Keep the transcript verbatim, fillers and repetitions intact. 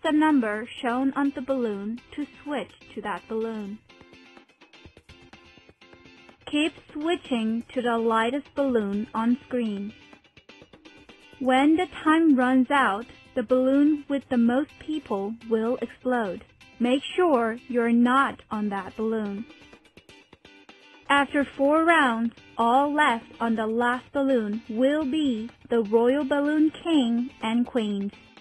the number shown on the balloon to switch to that balloon. Keep switching to the lightest balloon on screen. When the time runs out, the balloon with the most people will explode. Make sure you're not on that balloon. After four rounds, all left on the last balloon will be the royal balloon king and queens.